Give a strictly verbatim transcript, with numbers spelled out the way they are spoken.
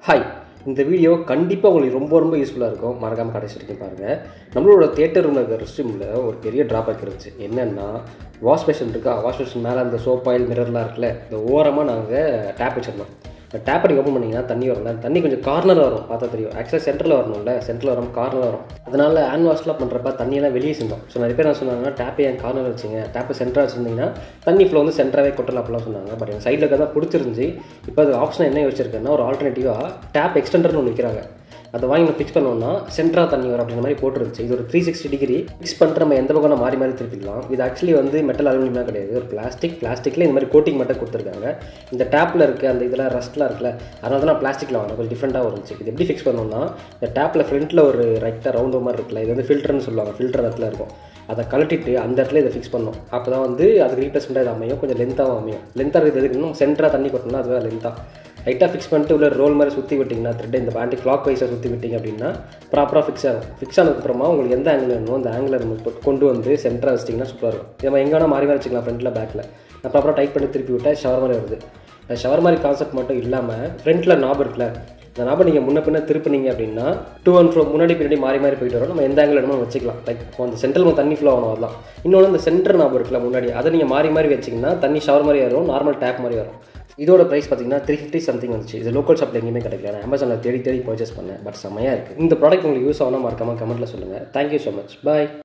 Hi, இந்த video கண்டிப்பாக உங்களுக்கு ரொம்ப ரொம்ப யூஸ்ஃபுல்லாக இருக்கும். மறக்காமல் கடைசி வரைக்கும் பாருங்கள். நம்மளோட தியேட்டர் ரூமில் இருக்கிற ரெஸ்ட் ரூமில் ஒரு பெரிய ட்ராபேக் இருந்துச்சு. என்னென்னா, வாஷ் பேஷன் இருக்கா, வாஷ் பேஷன் மேலே அந்த சோப் ஆயில் மிரர்லாம் இருக்குல்ல, இந்த ஓரமாக நாங்கள் டேப் வச்சிருந்தோம். இந்த டேப்பை நீங்கள் ஓப்பன் பண்ணிங்கன்னா தண்ணி வரல, தண்ணி கொஞ்சம் கார்னர் வரும், பார்த்தா தெரியும். ஆக்சுவலாக சென்டரில் வரணும்ல, சென்டரில் வரும், கார்னர் வரும். அதனால் ஹேண்ட் வாஷ்லாம் பண்ணுறப்ப தண்ணியெல்லாம் வெளியே செஞ்சோம். ஸோ நிறைய பேர் என்ன சொன்னாங்கன்னா, டேப்பை என் கார்னர் வச்சுங்க, டேப்பை சென்டராக வச்சுருந்தீங்கன்னா தண்ணி ஃப்ளோ வந்து சென்டராகவே கொட்டலாம் அப்படிலாம் சொன்னாங்க. பட் எங்கள் சைடில் இருக்க தான் பிடிச்சிருந்துச்சி. இப்போ அது ஆப்ஷனாக என்ன வச்சிருக்கேன்னா, ஒரு ஆல்டர்னேட்டிவாக டேப் எக்ஸ்டெண்டர்னு ஒன்று விற்கிறாங்க. அதை வாங்கி நம்ம ஃபிக்ஸ் பண்ணோம்னா சென்டராக தண்ணி வரும் அப்படின்ற மாதிரி போட்டுருந்துச்சு. இது ஒரு த்ரீ சிக்ஸ்டி டிகிரி ஃபிக்ஸ் பண்ணிட்டு நம்ம எந்த பக்கம் மாறி மாறி திருப்பிக்கலாம். இது ஆக்சுவலி வந்து மெட்டல் அலுமினியமாக கிடையாது, ஒரு பிளாஸ்டிக். பிளாஸ்டிக்கில் இந்த மாதிரி கோட்டிங் மட்டும் கொடுத்துருக்காங்க. இந்த டேப்பில் இருக்க அந்த இதெல்லாம் ரஸ்ட்லாம் இருக்குல்ல, அதனால தான் நான் பிளாஸ்டிக்கில் வாங்கினேன். கொஞ்சம் டிஃப்ரெண்ட்டாக இருந்துச்சு. இது எப்படி ஃபிக்ஸ் பண்ணோம்னா, இந்த டேப்பில் ஃப்ரண்ட்டில் ஒரு ரைட்டாக ரவுண்டு மாதிரி இருக்குல்ல, இது வந்து ஃபில்டர்னு சொல்லுவாங்க. ஃபில்டர் இடத்துல இருக்கும். அதை கழட்டிட்டு அந்த இடத்துல இதை ஃபிக்ஸ் பண்ணோம். அப்போ தான் வந்து அதுக்கு ரீப்ளேஸ்மெண்ட்டாக இது அமையும், கொஞ்சம் லென்த்தாகவும் அமையும். லென்த்தாக இருக்குது எதுக்கு இன்னும் சென்டராக தண்ணி கொட்டணும், அதுவே லென்த்தாக லைட்டாக ஃபிக்ஸ் பண்ணிட்டு உள்ள ரோல் மாதிரி சுற்றி விட்டிங்கன்னா, த்ரெட்டை இந்த ஆண்டி கிளாக் வைஸாக சுற்றி விட்டிங்க அப்படின்னா ப்ராப்பராக ஃபிக்ஸ் ஆகும். ஃபிக்ஸ் ஆனதுக்கப்புறமா உங்களுக்கு எந்த ஆங்கிள் வேணுமோ அந்த ஆங்கிளை நம்ம கொண்டு வந்து சென்டராக வச்சிட்டிங்கன்னா சூப்பராக இருக்கும். நம்ம எங்கே வேணால் மாறி மாறி வச்சுக்கலாம், ஃப்ரண்ட்டில் பேக்கில். நான் ப்ராப்பராக டைட் பண்ணி திருப்பி விட்டால் ஷவர் மாதிரி வருது. அந்த ஷவர் மாதிரி கான்செப்ட் மட்டும் இல்லாமல் ஃப்ரண்ட்டில் நாப் இருக்குல்ல, இந்த நாபை நீங்கள் முன்ன பின்ன திருப்பினீங்க அப்படின்னா டூ அண்ட் ஃப்ரோ முன்னாடி பின்னாடி மாறி மாறி போயிட்டு வரும். நம்ம எந்த ஆங்கிள் வேணுமோ வச்சுக்கலாம். லைக் அந்த சென்ட்ரல் தண்ணி ஃப்ளோ ஆகணும், அதெல்லாம். இன்னொன்று இந்த சென்டர் நாபு இருக்குல்ல முன்னாடி, அதை நீங்கள் மாறி மாறி வச்சிங்கன்னா தண்ணி ஷவர் மாதிரி வரும், நார்மல் டேப் மாதிரி வரும். இதோட ப்ரைஸ் பார்த்தீங்கன்னா த்ரீ ஃபிஃப்டி சம்திங் வந்துச்சு. இது லோக்கல் ஷாப்பில் எங்கேயுமே கிடைக்கல. நான் அமேசானில் தேடி தேடி பர்ச்சேஸ் பண்ணேன். பட் செம்மையாக இருக்குது. இந்த ப்ராடக்ட் உங்களுக்கு யூஸ் ஆகணும், மறக்காமல் கமெண்ட்டில் சொல்லுங்கள். Thank you so much. பாய்.